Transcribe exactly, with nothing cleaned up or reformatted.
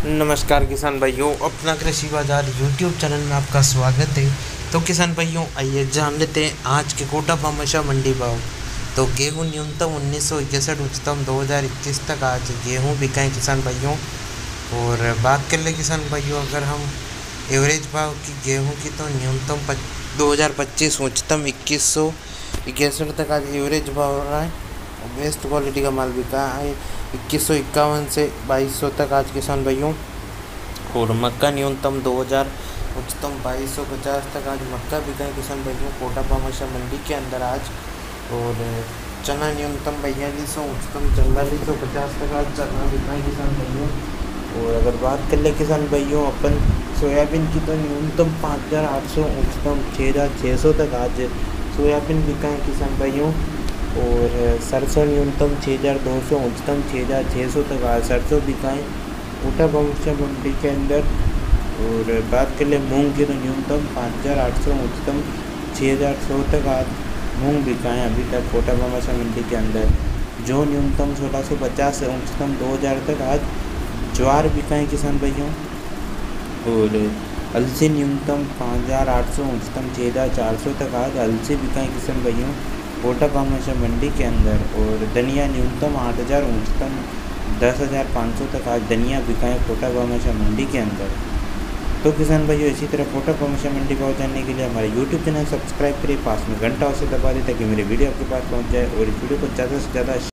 नमस्कार किसान भाइयों, अपना कृषि बाजार यूट्यूब चैनल में आपका स्वागत है। तो किसान भाइयों, आइए जान लेते हैं आज के कोटा भामाशाह मंडी भाव। तो गेहूं न्यूनतम उन्नीस सौ इकसठ, उच्चतम दो हज़ार इक्कीस तक आज गेहूं बिका है किसान भाइयों। और बात कर ले किसान भाइयों, अगर हम एवरेज भाव की गेहूं की, तो न्यूनतम दो हज़ार पच्चीस, उच्चतम इक्कीस सौ इकसठ तक आज एवरेज भाव हो रहा है। बेस्ट क्वालिटी का माल बिका है इक्कीस सौ इक्यावन से बाईस सौ तक आज किसान भाइयों। और मक्का न्यूनतम दो हज़ार, उच्चतम बाईस सौ पचास तक आज मक्का बिका है किसान भाइयों कोटा भामाशाह मंडी के अंदर आज। और चना न्यूनतम बयालीस सौ, उच्चतम चौवालीस सौ पचास तक आज चना बिका है किसान भाइयों। और अगर बात कर ले किसान भाइयों अपन सोयाबीन की, तो न्यूनतम पाँच हज़ार आठ सौ, उच्चतम छः हज़ार छः सौ तक आज सोयाबीन बिका है किसान भाइयों। और सरसों न्यूनतम छः हज़ार दो सौ, उच्चतम छः हज़ार छः सौ तक आज सरसों बिकाएँ कोटा भामाशाह मंडी के अंदर। और बात कर ले मूंग की, तो न्यूनतम पाँच हज़ार आठ सौ, उच्चतम छः हज़ार सौ तक आज मूंग बिकाएँ अभी तक कोटा भामाशाह मंडी के अंदर। जो न्यूनतम सोलह सौ पचास से उच्चतम दो हज़ार तक आज ज्वार बिकाएँ किसान भाइयों। और अलसी न्यूनतम पाँच हज़ार आठ सौ, उच्चतम छः हज़ार चार सौ तक आज अलसी बिकाएँ किसान भाइयों कोटा भामाशाह मंडी के अंदर। और धनिया न्यूनतम आठ हज़ार, उच्चतम दस हज़ार पाँच सौ तक आज धनिया बिकाएँ कोटा भामाशाह मंडी के अंदर। तो किसान भाइयों, इसी तरह कोटा भामाशाह मंडी भाव जानने के लिए हमारे यूट्यूब चैनल सब्सक्राइब करिए, पास में घंटा उसे दबा दें ताकि मेरी वीडियो आपके पास पहुंच जाए। और इस वीडियो को ज़्यादा से ज़्यादा